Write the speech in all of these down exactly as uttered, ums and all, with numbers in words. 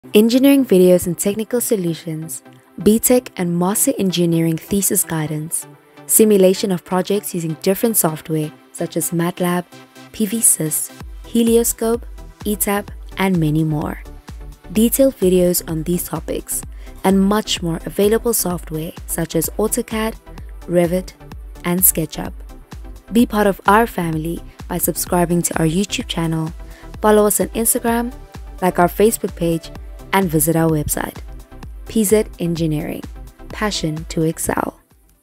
Engineering videos and technical solutions, B Tech and Master Engineering thesis guidance, simulation of projects using different software such as MATLAB, P V Sys, Helioscope, E TAP, and many more. Detailed videos on these topics and much more available software such as AutoCAD, Revit, and SketchUp. Be part of our family by subscribing to our YouTube channel, follow us on Instagram, like our Facebook page, and visit our website. P Z Engineering, passion to excel.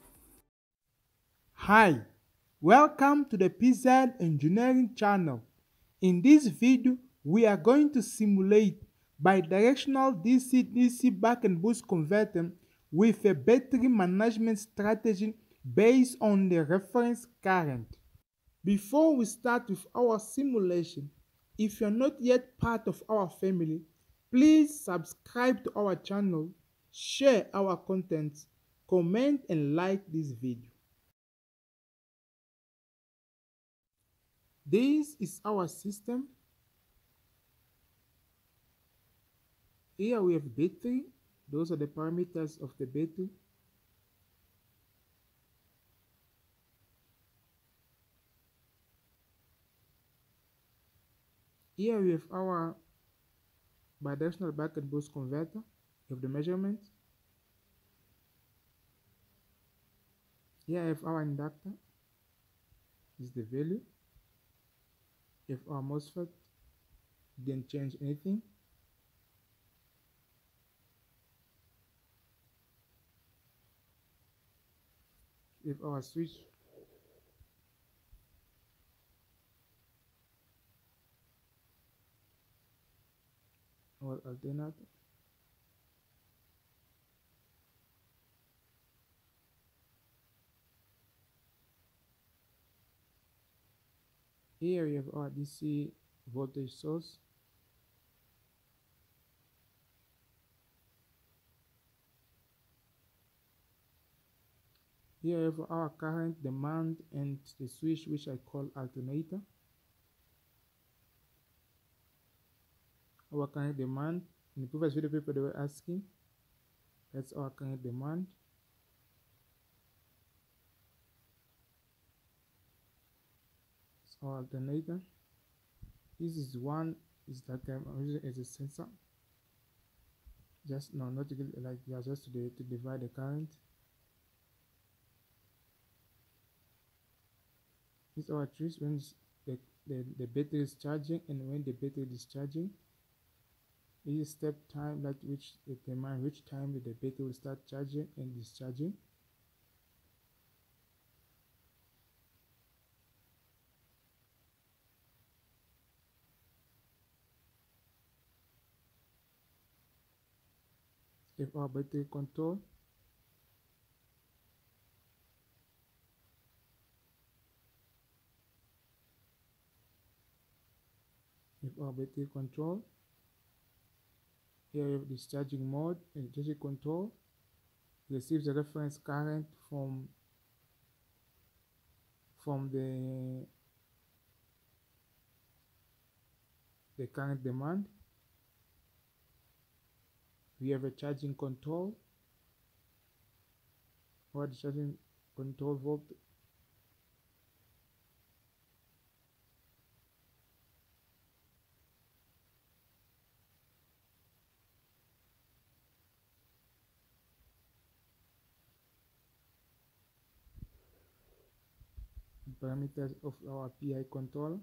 Hi, welcome to the P Z Engineering channel. In this video, we are going to simulate bidirectional D C D C buck and boost converter with a battery management strategy based on the reference current. Before we start with our simulation, if you're not yet part of our family, please subscribe to our channel, share our content, comment and like this video. This is our system. Here we have battery. Those are the parameters of the battery. Here we have our bidirectional buck and boost converter. We have the measurement. Here I have our inductor. This is the value. We have our MOSFET. Didn't change anything. We have our switch. Our alternator. Here we have our D C voltage source. Here we have our current demand and the switch, which I call alternator. Our current demand, in the previous video people they were asking, that's our current demand. It's our alternator. This is one is like I'm using as a sensor. Just no, not to get, like yeah, just to, the, to divide the current. It's our choice when the, the, the battery is charging and when the battery is discharging. This is step time, like which determine which time the battery will start charging and discharging. If our battery control. If our battery control. Here we have discharging mode and discharging control. Receives the reference current from from the the current demand. We have a charging control or the charging control voltage. Parameters of our P I controller.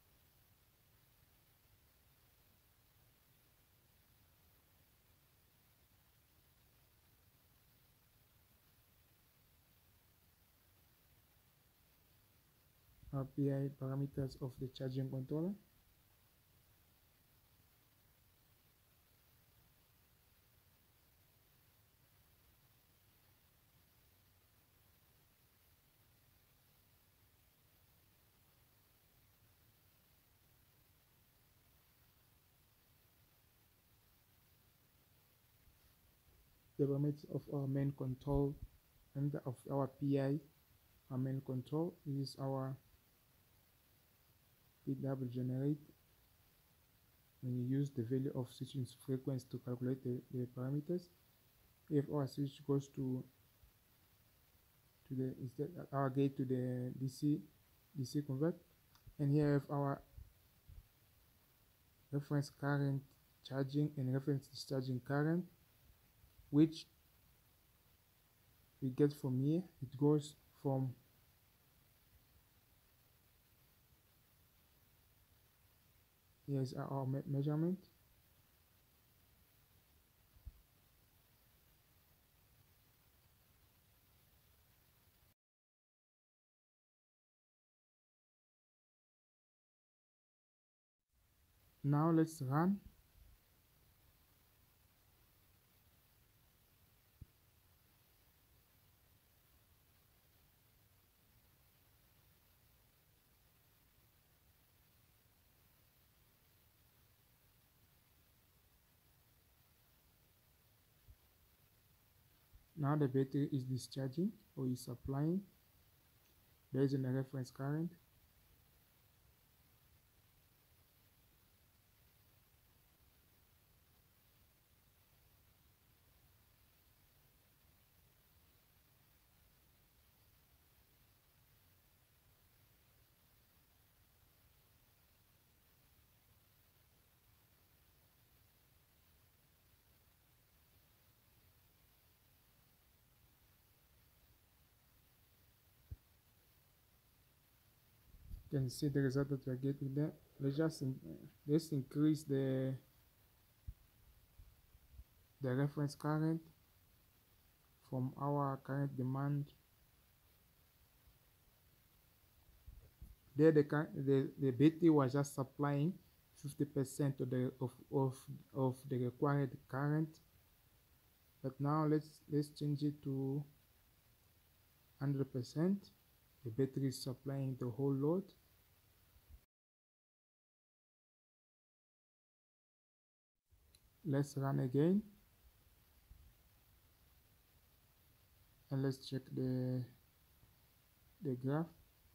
Our P I parameters of the charging controller. The parameters of our main control and of our P I, our main control is our P W generate when you use the value of switching frequency to calculate the, the parameters. If our switch goes to to the instead our gate to the D C D C convert, and here we have our reference current charging and reference discharging current, which we get from here. It goes from here's our me measurement. Now let's run. Now the battery is discharging or is supplying based on the reference current. You can see the result that we are getting there. Let's just in, let's increase the the reference current from our current demand. There the the, the battery was just supplying fifty percent of the of, of of the required current, but now let's let's change it to one hundred percent. The battery is supplying the whole load. Let's run again and let's check the the graph.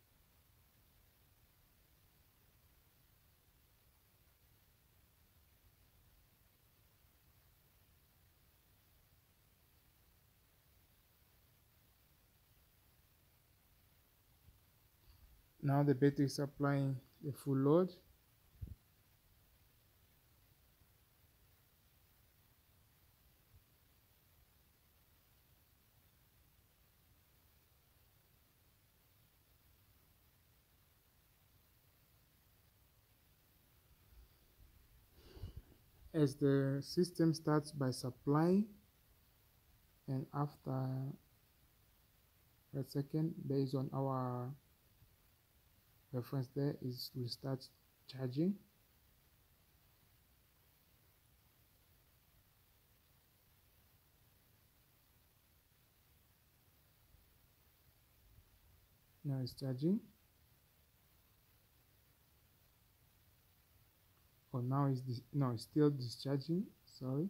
Now the battery is supplying the full load. As the system starts by supplying, and after a second, based on our reference there, is will start charging. Now it's charging. Oh, now it's dis no, it's still discharging. Sorry.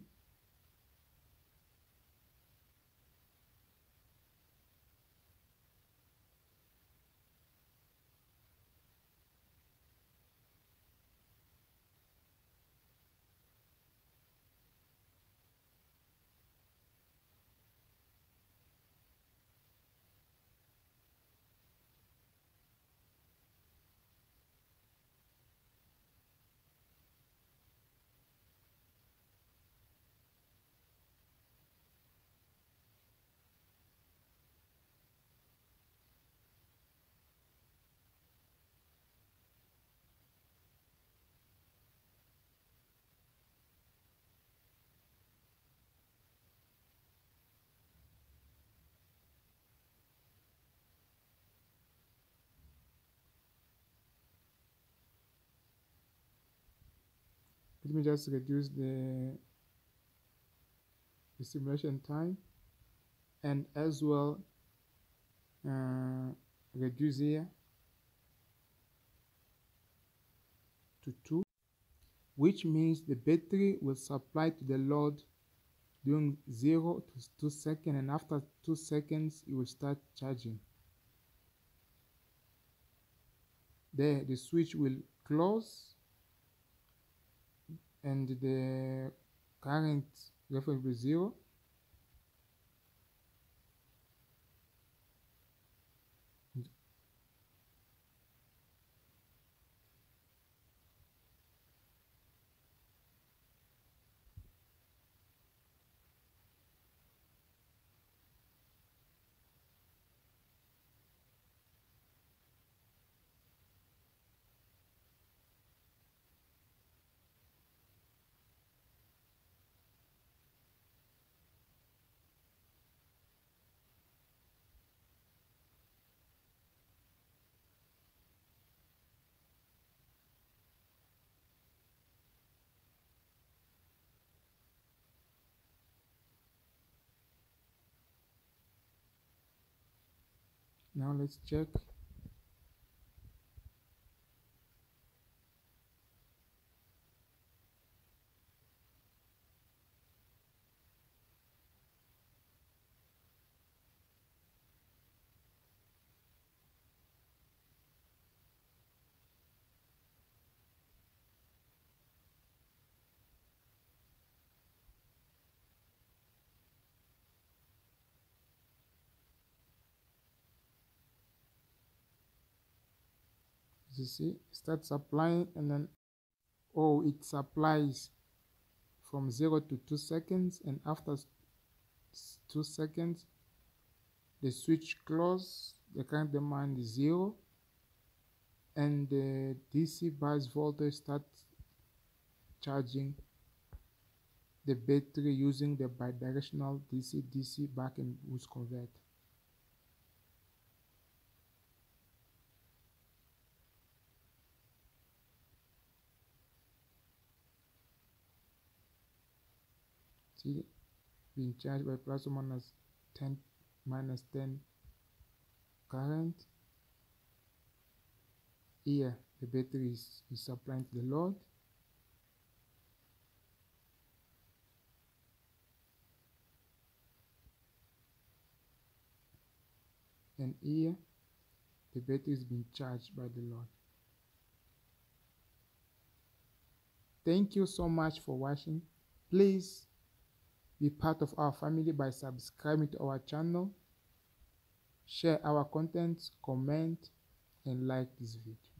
Let me just reduce the, the simulation time, and as well uh, reduce here to two, which means the battery will supply to the load during zero to two seconds, and after two seconds it will start charging. There the switch will close and the current reference will be zero. Now let's check. You see, it starts applying, and then oh, it supplies from zero to two seconds, and after two seconds the switch close, the current demand is zero, and the D C bias voltage starts charging the battery using the bidirectional D C D C back and boost converter. See, being charged by plus or minus ten minus ten current. Here the battery is, is supplying to the load, and here the battery is being charged by the load. Thank you so much for watching. Please be part of our family by subscribing to our channel, share our content, comment, and like this video.